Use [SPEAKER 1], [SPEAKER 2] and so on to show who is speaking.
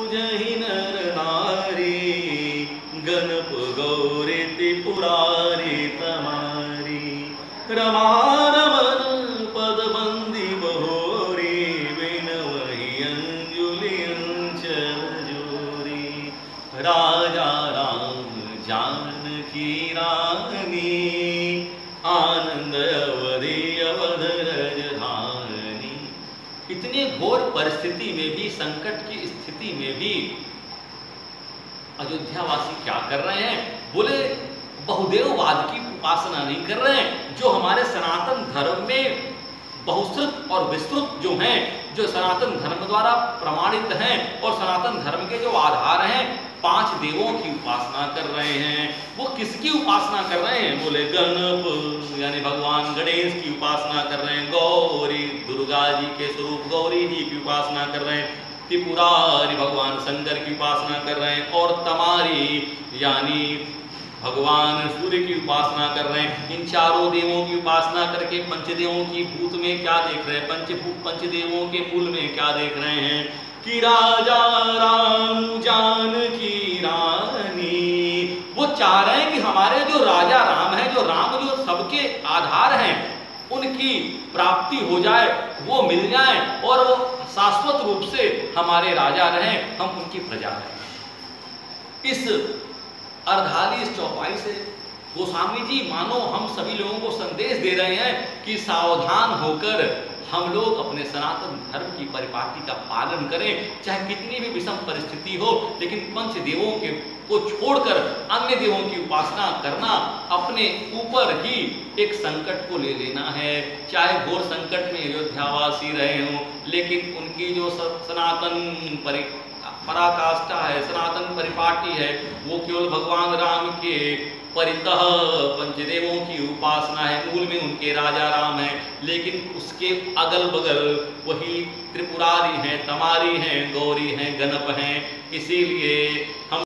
[SPEAKER 1] पूजहि नर नारी, गणप गौरी त्रिपुरारी तमारी। रमारमण पदबंदी बहोरी, विनवहि अंजुलि अंचल जोरी। राजा राम जानकी रानी, आनंद अवधि अवध राजधानी। इतने घोर परिस्थिति में भी, संकट की स्थिति में भी अयोध्यावासी क्या कर रहे हैं? बोले बहुदेववाद की उपासना नहीं कर रहे हैं, जो हमारे सनातन धर्म में बहुश्रुत और विस्तृत जो हैं, जो सनातन धर्म द्वारा प्रमाणित हैं और सनातन धर्म के जो आधार हैं, 5 देवों की उपासना कर रहे हैं। वो किसकी उपासना कर रहे हैं? बोले गणप यानी भगवान गणेश की उपासना कर रहे हैं, गौरी दुर्गा जी के स्वरूप गौरी जी की उपासना कर रहे हैं, त्रिपुरारी भगवान शंकर की उपासना कर रहे हैं, और तमारी यानी भगवान सूर्य की उपासना कर रहे हैं। इन चारों देवों की उपासना करके पंचदेवों की भूत में क्या देख रहे हैं? पंचभूत पंचदेवों के मूल में क्या देख रहे हैं? कि राजा राम जानकी रानी। वो चाह रहे हैं कि हमारे जो राजा राम है, जो राम जो सबके आधार हैं, उनकी प्राप्ति हो जाए, वो मिल जाए और वो शाश्वत रूप से हमारे राजा रहें, हम उनकी प्रजा रहें। इस अर्धाली इस चौपाई से गोस्वामी जी मानो हम सभी लोगों को संदेश दे रहे हैं कि सावधान होकर हम लोग अपने सनातन धर्म की परिपाटी का पालन करें, चाहे कितनी भी विषम परिस्थिति हो, लेकिन पंच देवों के को छोड़कर अन्य देवों की उपासना करना अपने ऊपर ही एक संकट को ले लेना है। चाहे घोर संकट में अयोध्यावासी रहे हों, लेकिन उनकी जो सनातन पराकाष्ठा है, सनातन परिपाटी है, वो केवल भगवान राम के परितः पंचदेवों की उपासना है। मूल में उनके राजा राम है, लेकिन उसके अगल बगल वही त्रिपुरारी हैं, तमारी हैं, गौरी हैं, गणप हैं। इसीलिए हम